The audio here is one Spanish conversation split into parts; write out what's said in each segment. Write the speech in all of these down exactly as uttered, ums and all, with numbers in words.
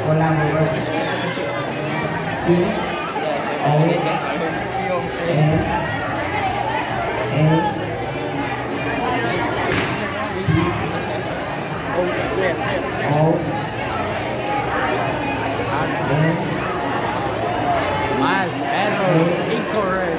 collaborate. C O N A O Mal, error, incorrect.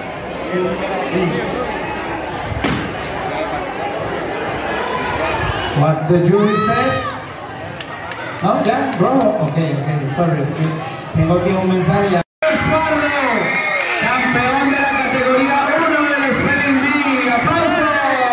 What the jury says? No, ya, bro. Okay, okay, sorry. Tengo aquí un mensaje ya. Campeón de la categoría uno del SpellengBee. ¡Aplausos!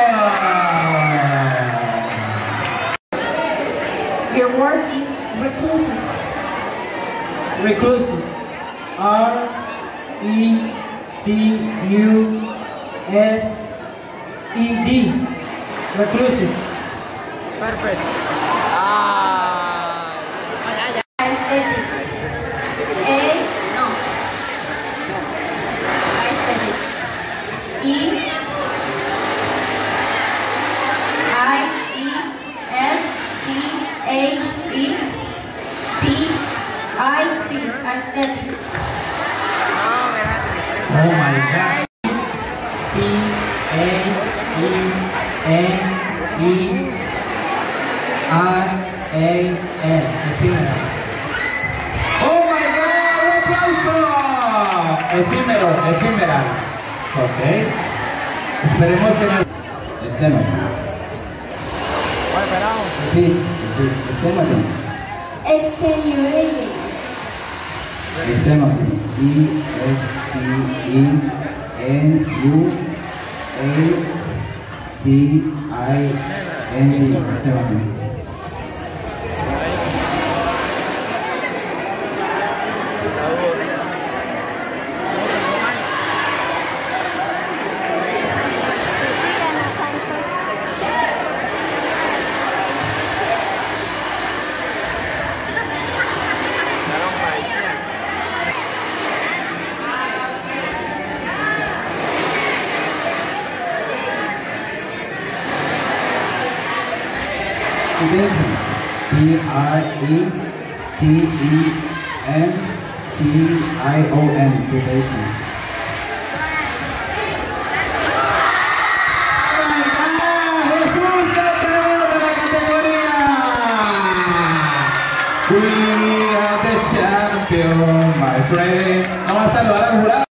Your word is reclusive. Reclusive. R E C U S E D. Reclusive. Perfect. Ah. Aesthetic. A, no. Aesthetic. E, I, E, S, T, H, E, P, I, C. Aesthetic. Oh my God. P A E N E I A N. Oh my God, un aplauso. Efímero, efímeral. Ok. Esperemos que nos... Extémate. Sí, sí, extémate. Extenuating. Extémate. E S T E N U A T I N E. Extémate. P R E T E N T I O N. Predation. We are the champion, my friend. Vamos a saludar al jurado.